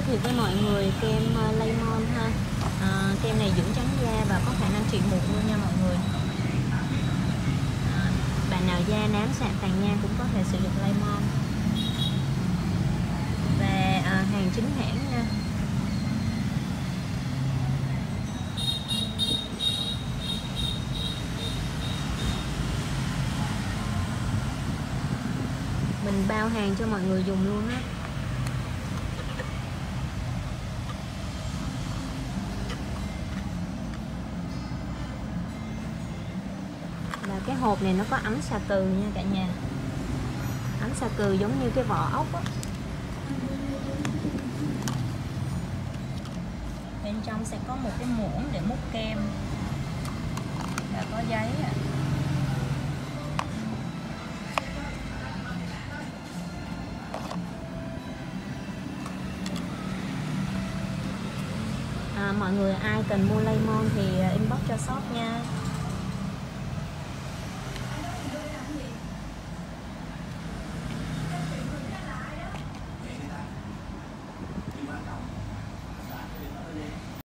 giới thiệu với mọi người kem Lemon ha. Kem này dưỡng trắng da và có khả năng trị mụn luôn nha mọi người. Bạn nào da nám sạm tàn nhang cũng có thể sử dụng Lemon. Và hàng chính hãng nha. Mình bao hàng cho mọi người dùng luôn á. Và cái hộp này nó có ấm xà cừ nha cả nhà. Ấm xà cừ giống như cái vỏ ốc á. Bên trong sẽ có một cái muỗng để múc kem và có giấy ạ. Mọi người ai cần mua Lemon thì inbox cho shop nha.